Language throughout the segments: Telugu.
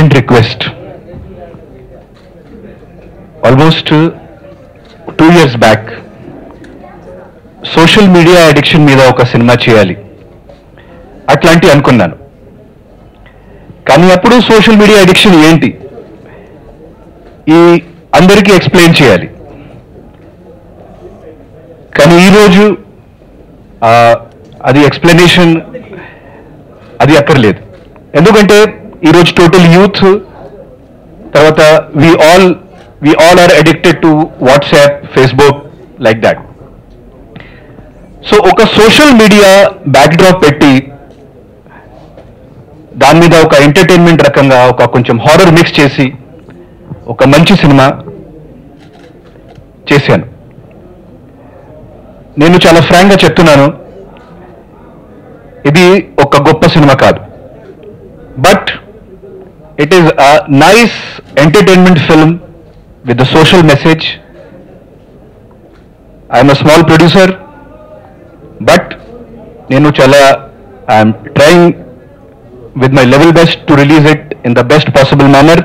urgent request. Almost 2 years back, social media addiction మీద ఒక సినిమా చేయాలి అట్లాంటి అనుకున్నాను. కానీ అప్పుడు సోషల్ మీడియా అడిక్షన్ ఏంటి ఈ అందరికీ ఎక్స్ప్లెయిన్ చేయాలి. కానీ ఈరోజు అది ఎక్స్ప్లెనేషన్ అది అక్కర్లేదు. ఎందుకంటే ఈరోజు టోటల్ యూత్ తర్వాత we all are addicted to WhatsApp, Facebook like that. So ఒక సోషల్ మీడియా బ్యాక్డ్రాప్ పెట్టి దాని మీద ఒక ఎంటర్టైన్మెంట్ రకంగా ఒక కొంచెం హారర్ మిక్స్ చేసి ఒక మంచి సినిమా చేశాను. నేను చాలా ఫ్రాంక్గా చెప్తున్నాను, ఇది ఒక గొప్ప సినిమా కాదు, but it is a nice entertainment film with the social message. I'm a small producer, but నేను చాలా I'm trying with my level best to release it in the best possible manner.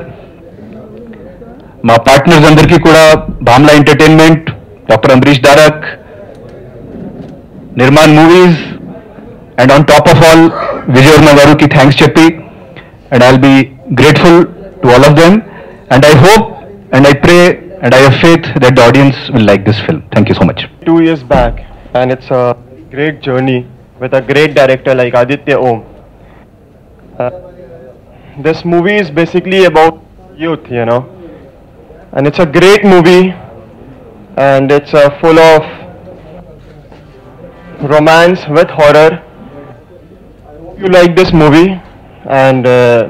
మా పార్ట్నర్స్ అందరికీ కూడా Bhamla entertainment, doctor Ambareesh Darak, Nirman movies, and on top of all Vijay Varma గారికి థ్యాంక్స్ చెప్పి, and I will be grateful to all of them, and I hope and I pray and I have faith that the audience will like this film. Thank you so much. 2 years back, and it's a great journey with a great director like Aditya Om. This movie is basically about youth, you know, and it's a great movie, and it's full of romance with horror. You like this movie, and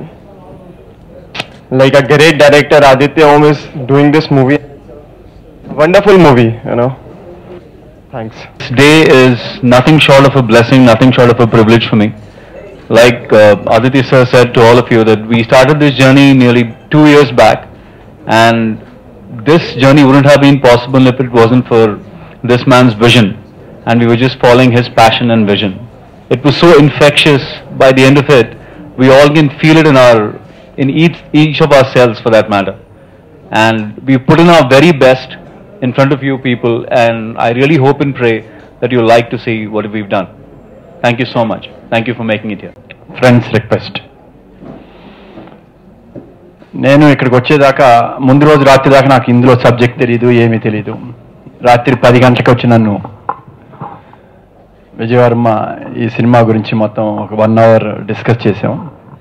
like a great director, Aditya Om is doing this movie. Wonderful movie, you know. Thanks. This day is nothing short of a blessing, nothing short of a privilege for me. Like Aditya sir said to all of you that we started this journey nearly 2 years back, and this journey wouldn't have been possible if it wasn't for this man's vision, and we were just following his passion and vision. It was so infectious. By the end of it, we all can feel it in each of ourselves for that matter, and we put in our very best in front of you people, and I really hope and pray that you like to see what we've done. Thank you so much. Thank you for making it here. Friends request. నేను ఇక్కడికి వచ్చేదాకా ముందు రోజు రాత్రి దాకా నాకు ఇందులో సబ్జెక్ట్ తెలియదు, ఏమీ తెలియదు. రాత్రి 10 గంటలకు వచ్చి నన్ను విజయవర్మ ఈ సినిమా గురించి మొత్తం ఒక 1 అవర్ డిస్కస్ చేసాం.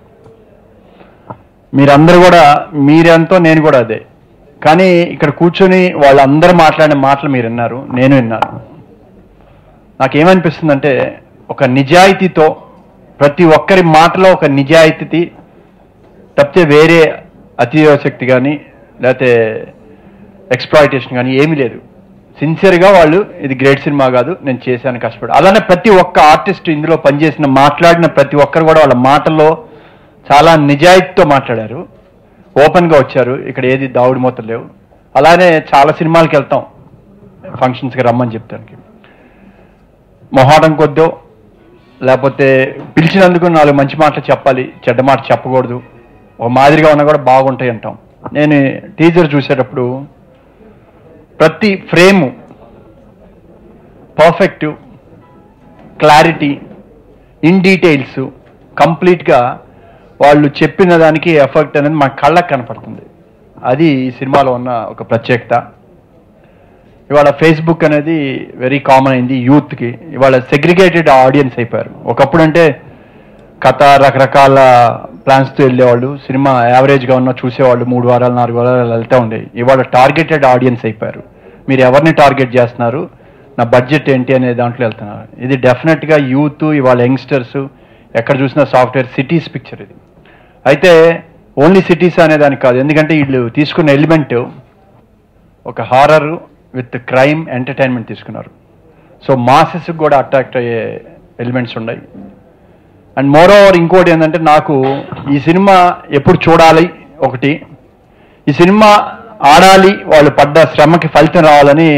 మీరందరూ కూడా మీరెంతో నేను కూడా అదే, కానీ ఇక్కడ కూర్చొని వాళ్ళందరూ మాట్లాడిన మాటలు మీరు విన్నారు, నేను విన్నాను. నాకేమనిపిస్తుందంటే ఒక నిజాయితీతో ప్రతి ఒక్కరి మాటలో ఒక నిజాయితీ తప్పితే వేరే అతిశక్తి కానీ లేకపోతే ఎక్స్‌ప్లాయిటేషన్ కానీ ఏమీ లేదు. సిన్సియర్గా వాళ్ళు ఇది గ్రేట్ సినిమా కాదు, నేను చేశాను కష్టపడి. అలానే ప్రతి ఒక్క ఆర్టిస్ట్ ఇందులో పనిచేసిన మాట్లాడిన ప్రతి ఒక్కరు కూడా వాళ్ళ మాటల్లో చాలా నిజాయితీతో మాట్లాడారు, ఓపెన్గా వచ్చారు. ఇక్కడ ఏది దావుడి మూతలు లేవు. అలానే చాలా సినిమాలకు వెళ్తాం, ఫంక్షన్స్కి రమ్మని చెప్తానికి మొహాటం కొద్దో లేకపోతే పిలిచినందుకు 4 మంచి మాటలు చెప్పాలి, చెడ్డ మాట చెప్పకూడదు, ఒక మాదిరిగా ఉన్నా కూడా బాగుంటాయి అంటాం. నేను టీజర్ చూసేటప్పుడు ప్రతి frame perfect, clarity, in details కంప్లీట్గా వాళ్ళు చెప్పిన దానికి ఎఫెక్ట్ అనేది మన కళ్ళకు కనపడుతుంది. అది ఈ సినిమాలో ఉన్న ఒక ప్రత్యేకత. ఇవాళ ఫేస్బుక్ అనేది వెరీ కామన్ అయింది యూత్కి. ఇవాళ సెగ్రిగేటెడ్ ఆడియన్స్ అయిపోయారు. ఒకప్పుడు అంటే కథ రకరకాల ప్లాన్స్తో వెళ్ళేవాళ్ళు, సినిమా యావరేజ్గా ఉన్న చూసేవాళ్ళు 3 వారాలు 4 వారాలు వెళ్తూ ఉండేవి. ఇవాళ టార్గెటెడ్ ఆడియన్స్ అయిపోయారు. మీరు ఎవరిని టార్గెట్ చేస్తున్నారు, నా బడ్జెట్ ఏంటి అనే దాంట్లో వెళ్తున్నారు. ఇది డెఫినెట్గా యూత్ ఇవాళ యంగ్స్టర్స్ ఎక్కడ చూసినా సాఫ్ట్వేర్ సిటీస్ పిక్చర్ ఇది. అయితే ఓన్లీ సిటీస్ అనే దానికి కాదు, ఎందుకంటే వీళ్ళు తీసుకున్న ఎలిమెంట్ ఒక హారర్ విత్ క్రైమ్ ఎంటర్టైన్మెంట్ తీసుకున్నారు. సో మాసెస్కి కూడా అట్రాక్ట్ అయ్యే ఎలిమెంట్స్ ఉన్నాయి. అండ్ మోర్ ఓవర్ ఇంకోటి ఏంటంటే నాకు ఈ సినిమా ఎప్పుడు చూడాలి, ఒకటి ఈ సినిమా ఆడాలి, వాళ్ళు పడ్డ శ్రమకి ఫలితం రావాలని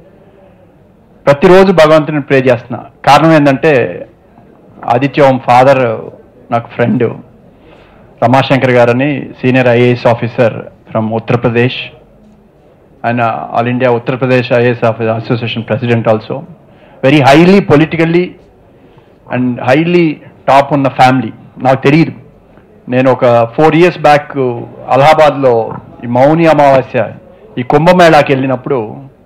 ప్రతిరోజు భగవంతుని ప్రే చేస్తున్నా. కారణం ఏంటంటే ఆదిత్య ఓం ఫాదర్ నాకు ఫ్రెండ్, రమాశంకర్ గారని senior IAS officer from Uttar Pradesh. ఆయన all India Uttar Pradesh IAS association president also. Very highly politically and highly top ఉన్న ఫ్యామిలీ. నాకు తెలియదు, నేను ఒక 4 years బ్యాక్ అలహాబాద్లో ఈ మౌని అమావాస్య ఈ కుంభమేళాకి వెళ్ళినప్పుడు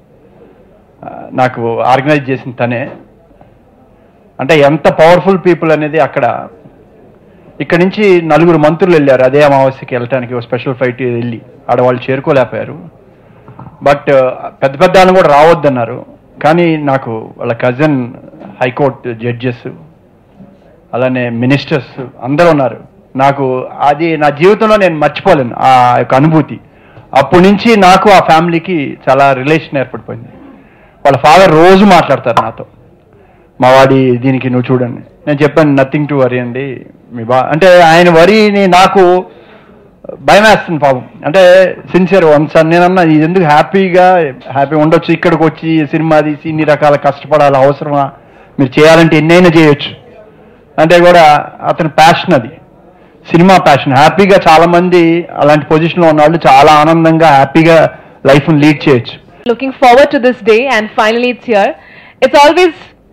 నాకు ఆర్గనైజ్ చేసిన తనే. అంటే ఎంత పవర్ఫుల్ పీపుల్ అనేది అక్కడ. ఇక్కడ నుంచి 4 మంత్రులు వెళ్ళారు అదే అమావాస్యకి వెళ్ళటానికి, ఒక స్పెషల్ ఫ్లైట్ వెళ్ళి ఆడవాళ్ళు చేరుకోలేకపోయారు. బట్ పెద్ద పెద్ద వాళ్ళు కూడా రావద్దన్నారు. కానీ నాకు వాళ్ళ కజిన్ హైకోర్టు జడ్జెస్ అలానే మినిస్టర్స్ అందరూ ఉన్నారు. నాకు అది నా జీవితంలో నేను మర్చిపోలేను ఆ యొక్క అనుభూతి. అప్పటి నుంచి నాకు ఆ ఫ్యామిలీకి చాలా రిలేషన్ ఏర్పడిపోయింది. వాళ్ళ ఫాదర్ రోజు మాట్లాడతారు నాతో, మా వాడి దీనికి నువ్వు చూడండి. నేను చెప్పాను నథింగ్ టు వరీ అండి మీ అంటే ఆయన వరీని నాకు భయం వేస్తుంది పాపం. అంటే సిన్సియర్ వన్స్ నేనన్నా ఇది ఎందుకు హ్యాపీ ఉండొచ్చు, ఇక్కడికి వచ్చి సినిమా తీసి ఇన్ని రకాల కష్టపడాలి అవసరమా, మీరు చేయాలంటే ఎన్నైనా చేయొచ్చు అంటే కూడా అతని ప్యాషన్, అది సినిమా ప్యాషన్. హ్యాపీగా చాలా మంది అలాంటి పొజిషన్లో ఉన్న వాళ్ళు చాలా ఆనందంగా హ్యాపీగా లైఫ్ని లీడ్ చేయొచ్చు. Looking forward to this day and finally it's here. It's always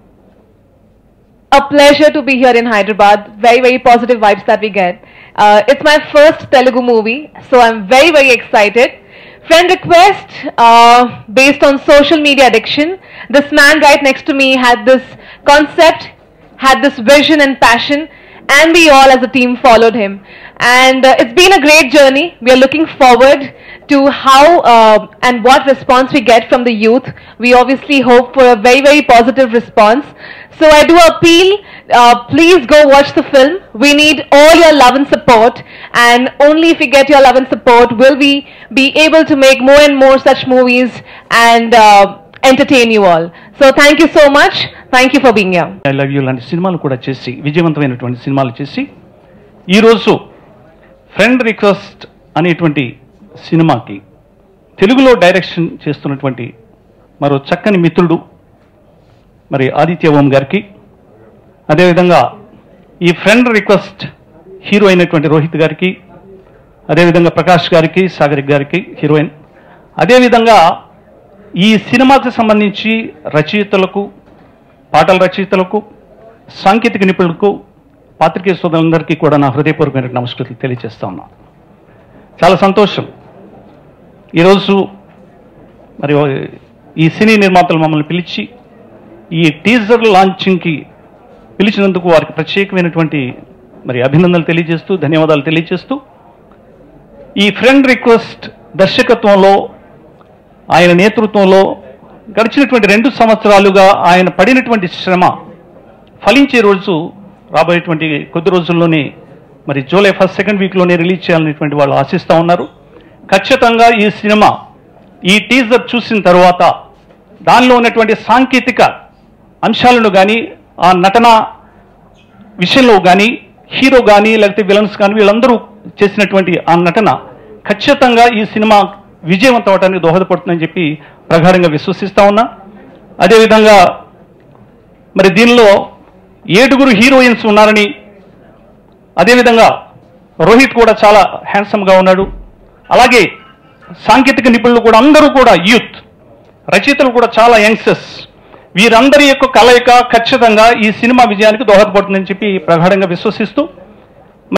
a pleasure to be here in Hyderabad. Very positive vibes that we get. It's my first Telugu movie, so I'm very excited. Friend request, based on social media addiction. This man right next to me had this concept, had this vision and passion, and we all as a team followed him. And it's been a great journey. We are looking forward to how and what response we get from the youth. We obviously hope for a very positive response. So I do appeal, please go watch the film. We need all your love and support, and only if we get your love and support will we be able to make more and more such movies and entertain you all. So thank you so much. Thank you for being here. I love you లాంటి సినిమాలు కూడా చేసి విజయవంతమైనటువంటి సినిమాలు చేసి ఈరోజు ఫ్రెండ్ రిక్వెస్ట్ అనేటువంటి సినిమాకి తెలుగులో డైరెక్షన్ చేస్తున్నటువంటి మరో చక్కని మిత్రుడు మరి ఆదిత్య ఓం గారికి, అదేవిధంగా ఈ ఫ్రెండ్ రిక్వెస్ట్ హీరో అయినటువంటి రోహిత్ గారికి, అదేవిధంగా ప్రకాష్ గారికి, సాగరిక్ గారికి హీరోయిన్, అదేవిధంగా ఈ సినిమాకి సంబంధించి రచయితలకు, పాటల రచయితలకు, సాంకేతిక నిపుణులకు, పాత్రికేయ సోదరులందరికీ కూడా నా హృదయపూర్వకమైన నమస్కృతులు తెలియజేస్తా ఉన్నా. చాలా సంతోషం ఈరోజు మరి ఈ సినీ నిర్మాతలు మమ్మల్ని పిలిచి ఈ టీజర్ లాంచింగ్కి పిలిచినందుకు వారికి ప్రత్యేకమైనటువంటి మరి అభినందనలు తెలియజేస్తూ ధన్యవాదాలు తెలియజేస్తూ, ఈ ఫ్రెండ్ రిక్వెస్ట్ దర్శకత్వంలో ఆయన నేతృత్వంలో గడిచినటువంటి 2 సంవత్సరాలుగా ఆయన పడినటువంటి శ్రమ ఫలించే రోజు రాబోయేటువంటి కొద్ది రోజుల్లోనే మరి జూలై 1st, 2nd వీక్లోనే రిలీజ్ చేయాలనేటువంటి వాళ్ళు ఆశిస్తూ ఉన్నారు. ఖచ్చితంగా ఈ సినిమా ఈ టీజర్ చూసిన తర్వాత దానిలో ఉన్నటువంటి సాంకేతిక అంశాలను కానీ, ఆ నటన విషయంలో కానీ, హీరో కానీ లేకపోతే విలన్స్ కానీ వీళ్ళందరూ చేసినటువంటి ఆ నటన ఖచ్చితంగా ఈ సినిమా విజయవంతం అవడానికి దోహదపడుతుందని చెప్పి ప్రగాఢంగా విశ్వసిస్తా ఉన్నా. అదేవిధంగా మరి దీనిలో 7 హీరోయిన్స్ ఉన్నారని, అదేవిధంగా రోహిత్ కూడా చాలా హ్యాండ్సమ్గా ఉన్నాడు. అలాగే సాంకేతిక నిపుణులు కూడా అందరూ కూడా యూత్, రచయితలు కూడా చాలా యంగ్స్టర్స్. వీరందరి యొక్క కలయిక ఖచ్చితంగా ఈ సినిమా విజయానికి దోహదపడుతుందని చెప్పి ప్రగాఢంగా విశ్వసిస్తూ